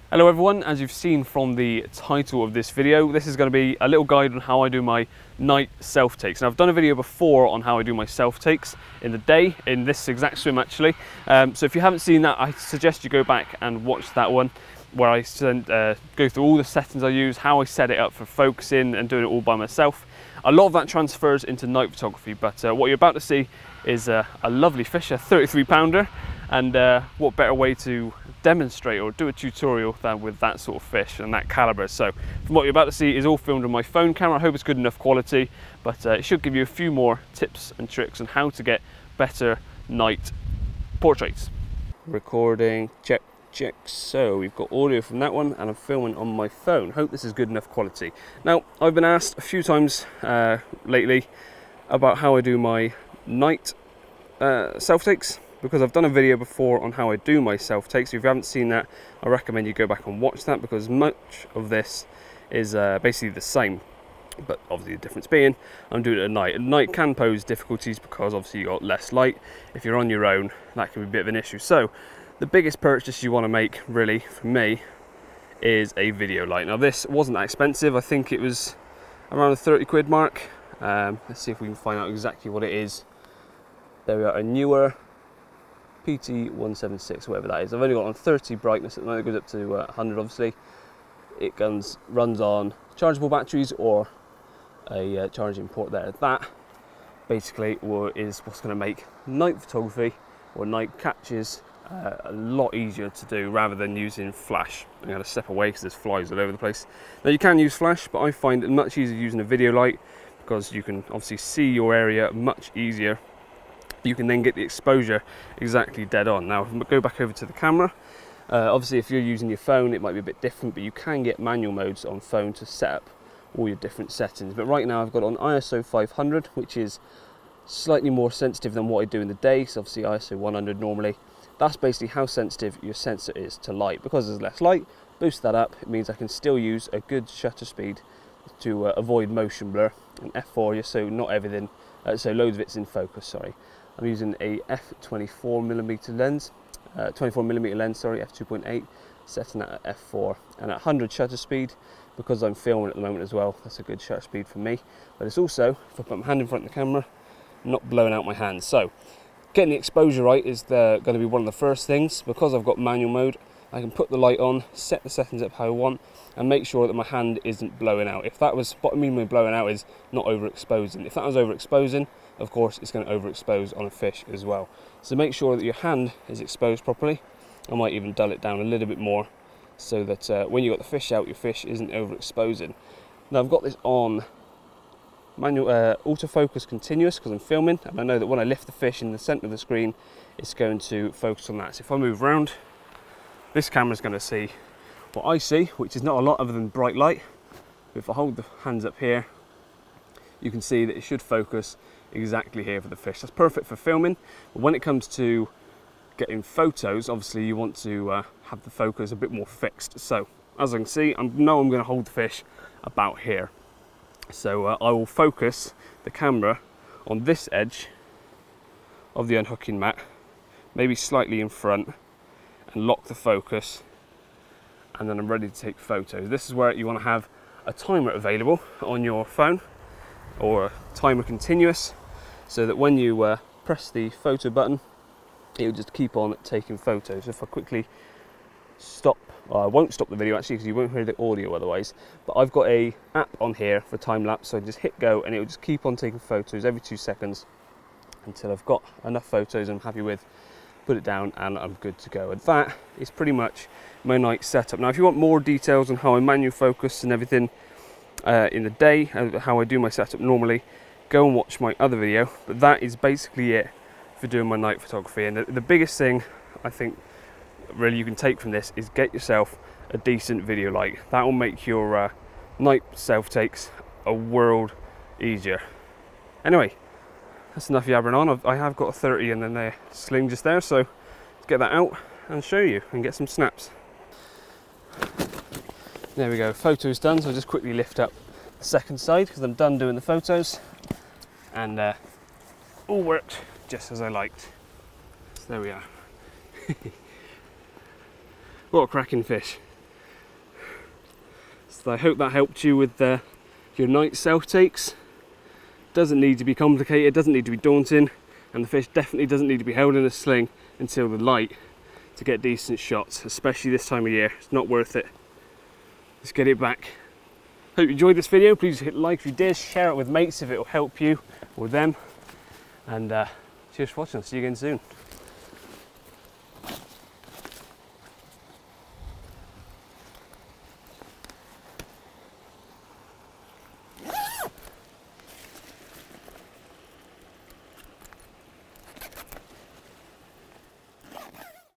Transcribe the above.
Hello everyone, as you've seen from the title of this video, this is going to be a little guide on how I do my night self-takes. Now I've done a video before on how I do my self-takes in the day, in this exact swim actually. So if you haven't seen that, I suggest you go back and watch that one, where I go through all the settings I use, how I set it up for focusing and doing it all by myself. A lot of that transfers into night photography, but what you're about to see is a lovely fish, a 33 pounder, and what better way to demonstrate or do a tutorial than with that sort of fish and that caliber. So from what you're about to see is all filmed on my phone camera. I hope it's good enough quality, but it should give you a few more tips and tricks on how to get better night portraits. Recording, check. So we've got audio from that one and I'm filming on my phone. Hope this is good enough quality. Now I've been asked a few times lately about how I do my night self-takes, because I've done a video before on how I do my self-takes. So if you haven't seen that, I recommend you go back and watch that, because much of this is basically the same, but obviously the difference being I'm doing it at night. At night can pose difficulties because obviously you got less light. If you're on your own, that can be a bit of an issue. So the biggest purchase you want to make, really, for me, is a video light. Now this wasn't that expensive. I think it was around the 30 quid mark. Let's see if we can find out exactly what it is. There we are, a Neewer PT176, whatever that is. I've only got on 30 brightness at the moment. It goes up to 100 obviously. It runs on chargeable batteries or a charging port there. That basically is what's going to make night photography or night catches a lot easier to do rather than using flash. I'm going to step away because there's flies all over the place. Now you can use flash, but I find it much easier using a video light because you can obviously see your area much easier. You can then get the exposure exactly dead on. Now if we go back over to the camera, obviously if you're using your phone it might be a bit different, but you can get manual modes on phone to set up all your different settings. But right now I've got on ISO 500, which is slightly more sensitive than what I do in the day. So obviously ISO 100 normally. That's basically how sensitive your sensor is to light. Because there's less light, boost that up, it means I can still use a good shutter speed to avoid motion blur. And f4, just so not everything, so loads of it's in focus, sorry. I'm using a f24mm lens, 24mm lens, sorry, f2.8, setting that at f4 and at 100 shutter speed, because I'm filming at the moment as well. That's a good shutter speed for me, but it's also, if I put my hand in front of the camera, not blowing out my hand. So getting the exposure right is going to be one of the first things. Because I've got manual mode, I can put the light on, set the settings up how I want, and make sure that my hand isn't blowing out. If that was, what I mean by blowing out is not overexposing. If that was overexposing, of course it's going to overexpose on a fish as well. So make sure that your hand is exposed properly. I might even dull it down a little bit more so that when you got the fish out, your fish isn't overexposing. Now I've got this on manual autofocus continuous because I'm filming, and I know that when I lift the fish in the center of the screen, it's going to focus on that. So if I move around, this camera's going to see what I see, which is not a lot other than bright light. If I hold the hands up here, you can see that it should focus exactly here for the fish. That's perfect for filming, but when it comes to getting photos, obviously you want to have the focus a bit more fixed. So as I can see, I know I'm going to hold the fish about here. So I will focus the camera on this edge of the unhooking mat, maybe slightly in front, and lock the focus, and then I'm ready to take photos. This is where you want to have a timer available on your phone, or a timer continuous, so that when you press the photo button, it will just keep on taking photos. If I quickly stop, I won't stop the video actually because you won't hear the audio otherwise, but I've got a app on here for time lapse, so I just hit go and it will just keep on taking photos every 2 seconds until I've got enough photos I'm happy with, put it down, and I'm good to go. And that is pretty much my night setup. Now if you want more details on how I manual focus and everything in the day, how I do my setup normally, go and watch my other video. But that is basically it for doing my night photography. And the biggest thing I think really you can take from this is get yourself a decent video light. That will make your night self-takes a world easier. Anyway, that's enough yabbering on. I have got a 30 and then a sling just there, so let's get that out and show you and get some snaps. There we go, photos done. So I'll just quickly lift up the second side because I'm done doing the photos, and all worked just as I liked. So there we are. What a cracking fish. So I hope that helped you with your night self takes. Doesn't need to be complicated, doesn't need to be daunting, and the fish definitely doesn't need to be held in a sling until the light to get decent shots, especially this time of year. It's not worth it. Let's get it back. Hope you enjoyed this video. Please hit like if you did, share it with mates if it will help you or them, and cheers for watching. See you again soon.